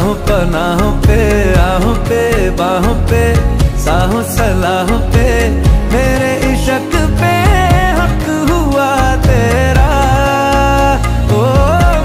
राहों पनाहों पे, आहों पे बाहों पे, साहों सलाहों